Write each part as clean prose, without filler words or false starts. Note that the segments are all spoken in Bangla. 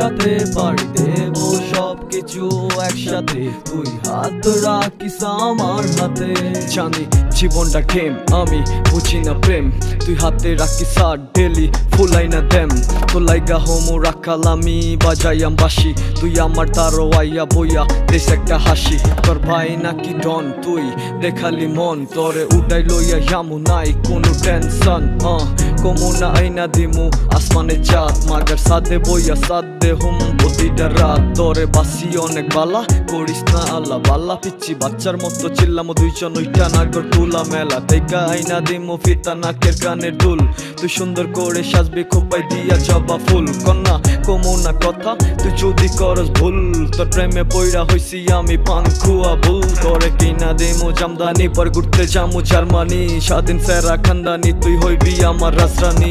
সাথে পাড়ি দেব সবকিছু একসাথে, তুই হাত রাখিস আমার হাতে। জানি জীবনটা গেম, আমি বুঝি না প্রেম, তুই হাতে রাখিস আর ডেলি ফুলাই না দেম। তো লাইগা হোমো রাখাল আমি বাজাইয়াম বাসি, তুই আমার দ্বারো আইয়া বইয়া দেশ একটা হাসি। তোর ভাই নাকি ডন, তুই দেখালি মন, তোরে উঠাই লইয়া যামু নাই কোনো টেনশন। কমু না আইনা দিমু আসমানে চাঁদ, মাগার সাথে বইয়া সাথ দে হুম প্রতিটা রাত। তোরে বাসি অনেক বালা, করিস না আল্লাহ বাল্লা, পিচ্ছি বাচ্চার মতো চিল্লামো দুইজন ওইটা নাগর তুলা মেলা। দেখা আইনা দিমু ফিতা নাকের কানের দুল, তুই সুন্দর করে সাজবি খোপাই দিয়া জবা ফুল। কন্যা কমু না কথা তুই যদি করস ভুল, তোর প্রেমে পইরা হইছি আমি পান খুয়া ভুল। তোরে কিনা দিমু জামদানি পর ঘুরতে যামু জার্মানি, স্বাধীন সেরা খানদানি তুই হইবি আমার রাজরানী।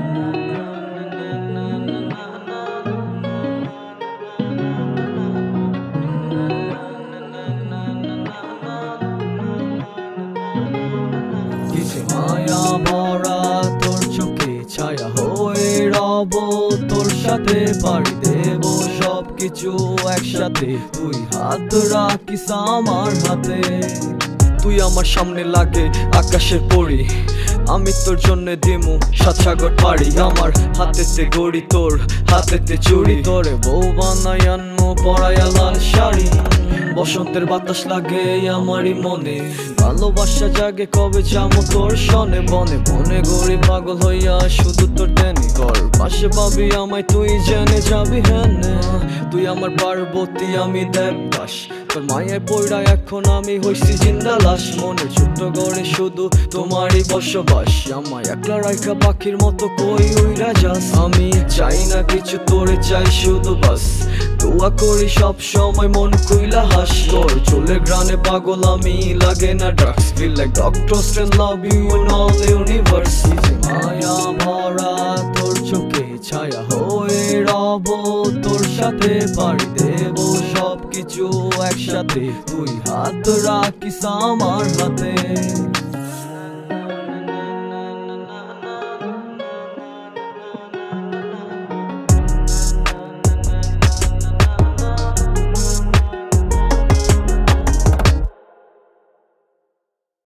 কিসে মায়া ভরা তোর চোখে ছায়া হয়ে রব তোর সাথে, পাড়ি দেব সবকিছু একসাথে, তুই হাত রাখিস আমার হাতে। তুই আমার সামনে লাগে আকাশের পরি, আমি তোর জন্য দিমু সাত সাগর পাড়ি। আমার হাতেতে গড়ি তোর হাতেতে চুড়ি, তোরে বউ বানাই আনমু পরাইয়া লাল শাড়ি। বসন্তের বাতাস লাগে আমারই মনে, ভালোবাসা জাগে কবে যাবো তোর সনে বনে। বনে গড়ি পাগল হইয়া শুধু তোর টেনে, তোর পাশে পাবি আমায় তুই জেনে যাবি হেনে। তুই আমার পার্বতী আমি দেবদাস, তোর মায়ের পয়রা এখন আমি হইছি জিন্দা লাশ। মনের ছোট্ট ঘরে শুধু তোমারই বসবাস, আমায় একলা রাইখা পাখির মতো কই উইরা যাস। আমি চাই না কিছু তোরে চাই শুধু বাস, দোয়া করি সব সময় মন কইলা হাস। তোর চুলে গ্রানে পাগল আমি লাগে না drugs, feel like Doctor Strange love you in all universe. মায়া ভরা তোর চোখে ছায়া হয়ে রব তোর সাথে, পাড়ি দেব সবকিছু একসাথে, তুই হাত রাখিস আমার হাতে।